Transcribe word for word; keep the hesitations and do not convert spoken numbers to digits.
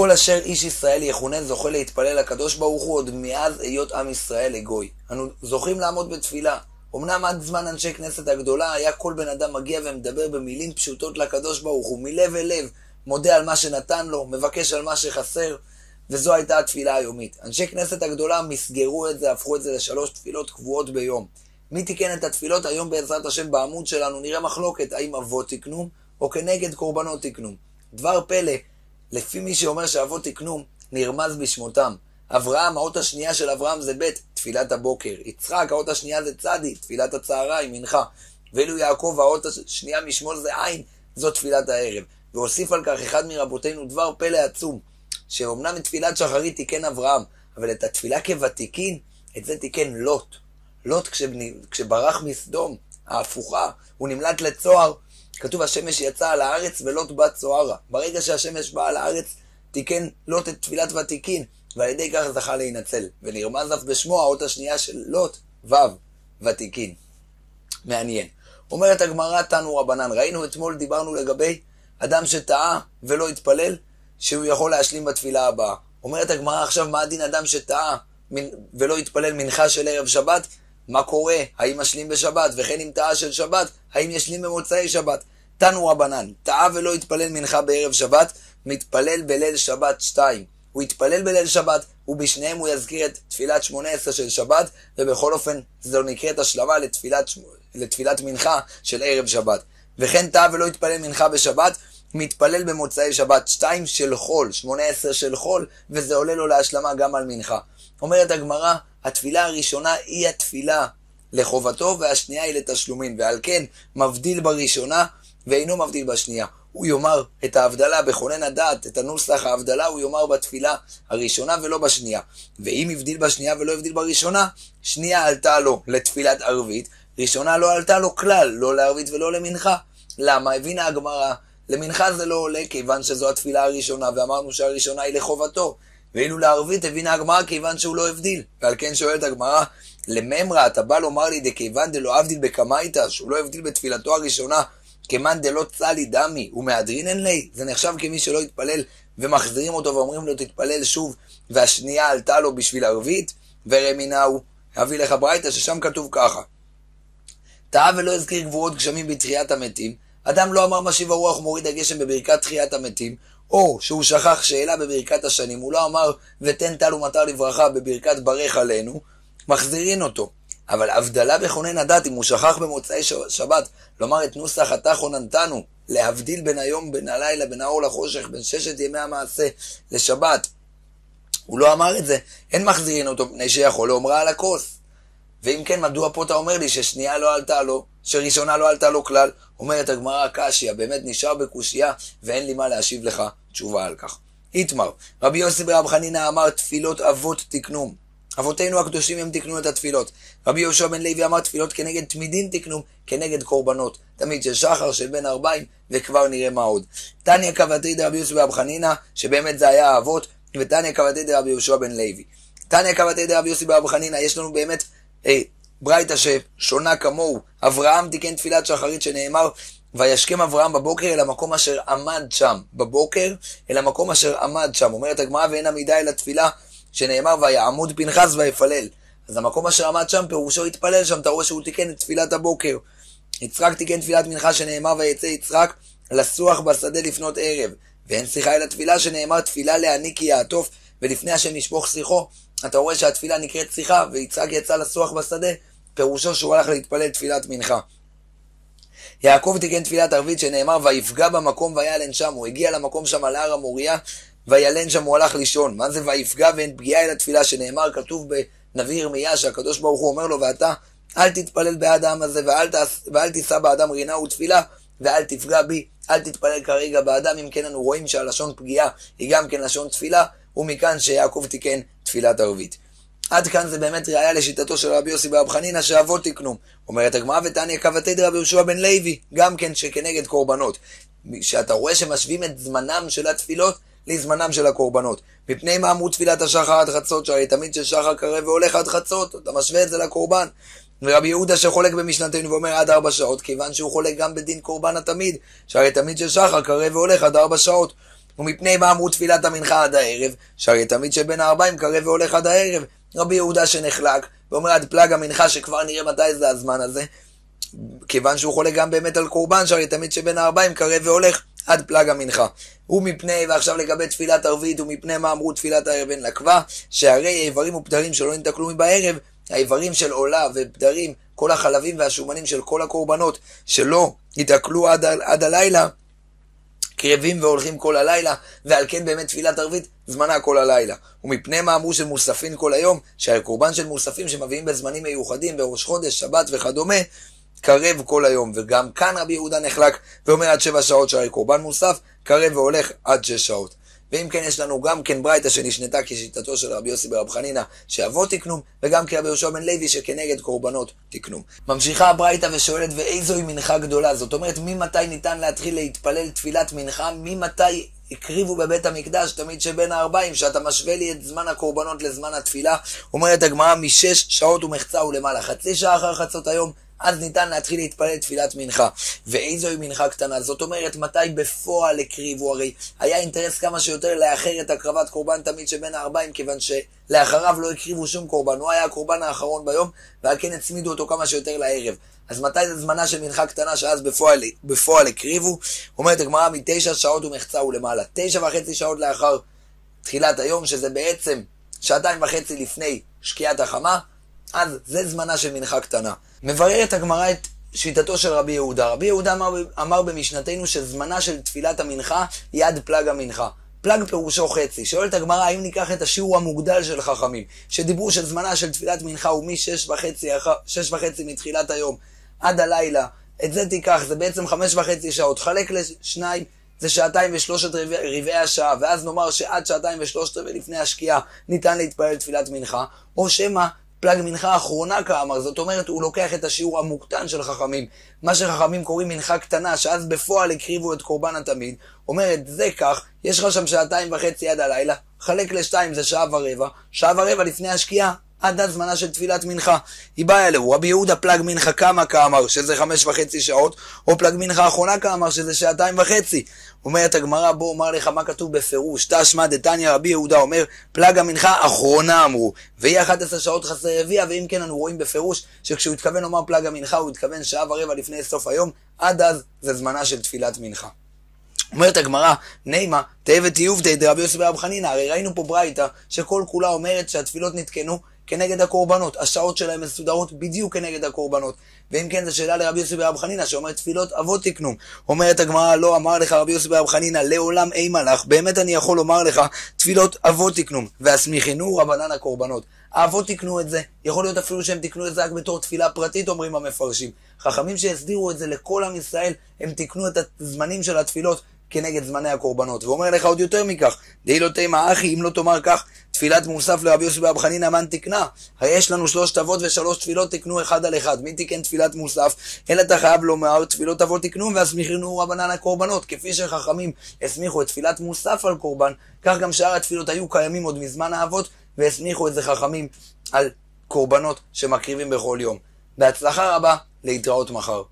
כל אשר איש ישראל יכונה זוכה להתפלל לקדוש ברוך הוא עוד מאז היות עם ישראל לגוי. אנו זוכים לעמוד בתפילה. אמנם עד זמן אנשי כנסת הגדולה היה כל בן אדם מגיע ומדבר במילים פשוטות לקדוש ברוך הוא, מלב אל לב, מודה על מה שנתן לו, מבקש על מה שחסר, וזו הייתה התפילה היומית. אנשי כנסת הגדולה מסגרו את זה, הפכו את זה לשלוש תפילות קבועות ביום. מי תיקן את התפילות? היום בעזרת השם בעמוד שלנו נראה מחלוקת, האם אבות תקנו או כנגד קורבנות תקנו. דבר פלא, לפי מי שאומר שאבות תקנו, נרמז בשמותם. אברהם, האות השנייה של אברהם זה ב', תפילת הבוקר. יצחק, האות השנייה זה צדי, תפילת הצהריים, מנחה. ואילו יעקב, האות השנייה משמאל זה עין, זו תפילת הערב. והוסיף על כך אחד מרבותינו דבר פלא עצום, שאומנם את תפילת שחרית תיקן אברהם, אבל את התפילה כוותיקין, את זה תיקן לוט. לוט כשבני, כשברח מסדום, ההפוכה, הוא נמלט לצוהר, כתוב השמש יצא על הארץ ולוט בת צוהרה. ברגע שהשמש באה על הארץ, תיקן לוט את תפילת ותיקין, ועל ידי כך זכה להינצל. ונרמז אף בשמו האות השנייה של לוט, ו', ותיקין. מעניין. אומרת הגמרא תנו רבנן, ראינו אתמול, דיברנו לגבי אדם שטעה ולא התפלל, שהוא יכול להשלים בתפילה הבאה. אומרת הגמרא עכשיו, מה הדין אדם שטעה ולא התפלל מנחה של ערב שבת? מה קורה? האם משלים בשבת? וכן אם טעה של שבת, האם ישלים במוצאי שבת? תנו רבנן, טעה ולא התפלל מנחה בערב שבת, מתפלל בליל שבת שתיים. הוא יתפלל בליל שבת, ובשניהם הוא יזכיר את תפילת שמונה עשרה של שבת, ובכל אופן זו נקראת השלמה לתפילת, לתפילת מנחה של ערב שבת. וכן טעה ולא התפלל מנחה בשבת, מתפלל במוצאי שבת שתיים של חול, שמונה עשרה של חול, וזה עולה לו להשלמה גם על מנחה. אומרת הגמרא, התפילה הראשונה היא התפילה לחובתו, והשנייה היא לתשלומין, ועל כן מבדיל בראשונה ואינו מבדיל בשנייה. הוא יאמר את ההבדלה בכונן הדעת, את הנוסח ההבדלה הוא יאמר בתפילה הראשונה ולא בשנייה. ואם הבדיל בשנייה ולא הבדיל בראשונה, שנייה עלתה לו לתפילת ערבית, ראשונה לא עלתה לו כלל, לא לערבית ולא למנחה. למה? הבינה הגמרא, למנחה זה לא עולה כיוון שזו התפילה הראשונה, ואמרנו שהראשונה היא לחובתו. ואילו לערבית הבינה הגמרא כיוון שהוא לא הבדיל. ועל כן שואלת הגמרא, לממרא אתה בא לומר לי דכיוון דלא הבדיל בקמייתא, שהוא לא הבדיל בתפילתו הראשונה, כמן דלא צלי דמי ומהדרינן לי, זה נחשב כמי שלא התפלל ומחזירים אותו ואומרים לו תתפלל שוב, והשנייה עלתה לו בשביל ערבית. ורמינהו, הביא לך ברייתא ששם כתוב ככה, טעה ולא הזכיר גבורות גשמים בתחיית המתים, אדם לא אמר משיב הרוח מוריד הגשם בברכת תחיית המתים, או שהוא שכח שאלה בברכת השנים, הוא לא אמר ותן טל ומטר לברכה בברכת ברך עלינו, מחזירין אותו. אבל הבדלה בכונן הדת, אם הוא שכח במוצאי שבת לומר את נוסח אתה חוננתנו, להבדיל בין היום בין הלילה בין האור לחושך, בין ששת ימי המעשה לשבת, הוא לא אמר את זה, אין מחזירין אותו פני שיכול לאומרה על הכוס. ואם כן, מדוע פה אתה אומר לי ששנייה לא עלתה לו, שראשונה לא עלתה לו כלל? אומרת הגמרא קשיא, באמת נשאר בקושיה ואין לי מה להשיב לך תשובה על כך. איתמר, רבי יוסי ברב חנינא אמר תפילות אבות תקנום. אבותינו הקדושים הם תקנו את התפילות. רבי יהושע בן לוי אמר תפילות כנגד תמידין תקנו, כנגד קורבנות. תמיד של שחר, של בן ארבעים, וכבר נראה מה עוד. תניא קבתי דרבי יוסי ברב חנינא, שבאמת זה היה האבות, ותניא קבתי דרבי יהושע בן לוי. תניא קבתי דרבי יוסי ברב חנינא, יש לנו באמת אה, ברייתא ששונה כמוהו. אברהם תיקן תפילת שחרית שנאמר, וישכם אברהם בבוקר אל המקום אשר עמד שם. בבוקר אל המקום אשר עמד שם. אומרת הגמרא ואין עמידה אל התפילה שנאמר ויעמוד פנחס ויפלל. אז המקום אשר עמד שם פירושו התפלל שם, אתה רואה שהוא תיקן את תפילת הבוקר. יצחק תיקן תפילת מנחה שנאמר ויצא יצחק לסוח בשדה לפנות ערב. ואין שיחה אל התפילה שנאמר תפילה להניק יעטוף ולפני השם ישפוך שיחו. אתה רואה שהתפילה נקראת שיחה ויצחק יצא לסוח בשדה, פירושו שהוא הלך להתפלל תפילת מנחה. יעקב תיקן תפילת ערבית שנאמר ויפגע במקום וילן שם, הוא הגיע למקום שם על הר המוריה וילן שם, הוא הלך לישון. מה זה ויפגע ואין פגיעה אל התפילה שנאמר? כתוב בנביא ירמיה שהקדוש ברוך הוא אומר לו ואתה אל תתפלל בעד העם הזה ואל, ואל תישא באדם רינה ותפילה ואל תפגע בי, אל תתפלל כרגע באדם. אם כן אנו רואים שהלשון פגיעה היא גם כן לשון תפילה, ומכאן שיעקב תיקן תפילת ערבית. עד כאן זה באמת ראיה לשיטתו של רבי יוסי ברב חנינא שאבות תקנו. אומרת הגמרא ותניא קבתי דרבי יהושע בן לוי, גם כן שכנגד קורבנות. שאתה רואה שמשווים את זמנם של התפילות לזמנם של הקורבנות. מפני מה אמרו תפילת השחר עד חצות, שהרי תמיד ששחר קרב והולך עד חצות, אתה משווה את זה לקורבן. ורבי יהודה שחולק במשנתנו ואומר עד ארבע שעות, כיוון שהוא חולק גם בדין קורבן התמיד, שהרי תמיד ששחר קרב והולך עד ארבע שעות. ומפני מה אמרו תפילת המנחה עד הערב, שהרי תמיד שבין הארבעים קרב והולך עד הערב. רבי יהודה שנחלק, ואומר עד פלג המנחה, שכבר נראה מתי זה הזמן הזה, כיוון שהוא חולק גם באמת על קורבן, שהרי תמיד שבין הארבעים קרב והולך עד פלג המנחה. ומפני, ועכשיו לגבי תפילת ערבית, ומפני מה אמרו תפילת הערב אין לקווה, שהרי האיברים ופדרים שלא נתקלו מבערב, האיברים של עולה ופדרים, כל החלבים והשומנים של כל הקורבנות, שלא יתקלו עד, עד הלילה, קרבים והולכים כל הלילה, ועל כן באמת תפילת ערבית זמנה כל הלילה. ומפני מה אמרו של מוספין כל היום, שהקורבן של מוספים שמביאים בזמנים מיוחדים, בראש חודש, שבת וכדומה, קרב כל היום. וגם כאן רבי יהודה נחלק ואומר עד שבע שעות, שהרי קורבן מוסף קרב והולך עד שש שעות. ואם כן יש לנו גם כן ברייתא שנשנתה כשיטתו של רבי יוסי ברב חנינא שאבות תקנום, וגם כרבי יהושע בן לוי שכנגד קורבנות תקנום. ממשיכה הברייתא ושואלת ואיזוהי מנחה גדולה, זאת אומרת ממתי ניתן להתחיל להתפלל תפילת מנחה, ממתי הקריבו בבית המקדש תמיד שבין הארבעים, שאתה משווה לי את זמן הקורבנות לזמן התפילה. אומרת הגמרא משש שעות ומחצה ולמעלה, חצי שעה אחר חצות היום, אז ניתן להתחיל להתפלל תפילת מנחה. ואיזוהי מנחה קטנה, זאת אומרת מתי בפועל הקריבו, הרי היה אינטרס כמה שיותר לאחר את הקרבת קורבן תמיד שבין הארבעים, כיוון שלאחריו לא הקריבו שום קורבן, הוא היה הקורבן האחרון ביום, ועל כן הצמידו אותו כמה שיותר לערב. אז מתי זה זמנה של מנחה קטנה שאז בפועל, בפועל הקריבו? אומרת הגמרא מתשע שעות ומחצה ולמעלה, תשע וחצי שעות לאחר תחילת היום, שזה בעצם שעתיים וחצי לפני שקיעת החמה, אז זה זמנה של מנחה קטנה. מבררת הגמרא את שיטתו של רבי יהודה. רבי יהודה אמר, אמר במשנתנו שזמנה של תפילת המנחה היא עד פלג המנחה. פלג פירושו חצי. שואלת הגמרא האם ניקח את השיעור המוגדל של חכמים, שדיברו שזמנה של תפילת מנחה הוא משש וחצי, שש וחצי מתחילת היום עד הלילה, את זה תיקח, זה בעצם חמש וחצי שעות, חלק לשניים, זה שעתיים ושלושת רבעי השעה, ואז נאמר שעד שעתיים ושלושת רבעי לפני השקיעה ניתן להתפלל תפילת מנחה, או שמה פלג מנחה האחרונה כאמר, זאת אומרת הוא לוקח את השיעור המוקטן של חכמים, מה שחכמים קוראים מנחה קטנה, שאז בפועל הקריבו את קורבן התמיד. אומרת זה כך, יש לך שם שעתיים וחצי עד הלילה, חלק לשתיים זה שעה ורבע, שעה ורבע לפני השקיעה, עד הזמנה של תפילת מנחה. היא באה אלו, רבי יהודה פלג מנחה כמה כאמר, שזה חמש וחצי שעות, או פלג מנחה האחרונה כאמר, שזה שעתיים וחצי. אומרת הגמרא, בוא אומר לך מה כתוב בפירוש, תשמע דתניא רבי יהודה אומר, פלג המנחה אחרונה אמרו, והיא אחת עשרה שעות חסר רביע, ואם כן אנו רואים בפירוש, שכשהוא התכוון לומר פלג המנחה, הוא התכוון שעה ורבע לפני סוף היום, עד אז זה זמנה של תפילת מנחה. אומרת הגמרא, נימה, תאבת יובדי דרבי יוסי ברב חנינא, הרי ראינו פה ברייתא שכל כולה אומרת שהתפילות נתקנו כנגד הקורבנות, השעות שלהם מסודרות בדיוק כנגד הקורבנות. ואם כן זו שאלה לרבי יוסי ברב חנינא שאומרת תפילות אבות תקנום. אומרת הגמרא, לא אמר לך רבי יוסי ברב חנינא לעולם אי מלאך, באמת אני יכול לומר לך תפילות אבות תקנום, והסמיכנו רבנן הקורבנות. האבות תקנו את זה, יכול להיות אפילו שהם תקנו את זה רק בתור תפילה פרטית, אומרים המפרשים. חכמים שהסדירו את זה לכל עם ישראל, הם תקנו את הזמנים של התפילות כנגד זמני הקורבנות. ואומר לך עוד יותר מכך, די לא תימא אחי, אם לא תאמר כך, תפילת מוסף לרבי יוסי ברב חנינא מן תקנה. הרי יש לנו שלושת אבות ושלוש תפילות תקנו אחד על אחד. מי תיקן תפילת מוסף? אלא אתה חייב לומר תפילות אבות תקנו והסמיכנו רבנן הקורבנות. כפי שחכמים הסמיכו את תפילת מוסף על קורבן, כך גם שאר התפילות היו קיימים עוד מזמן האבות, והסמיכו את זה חכמים על קורבנות שמקריבים בכל יום. בהצלחה רבה, להתראות מחר.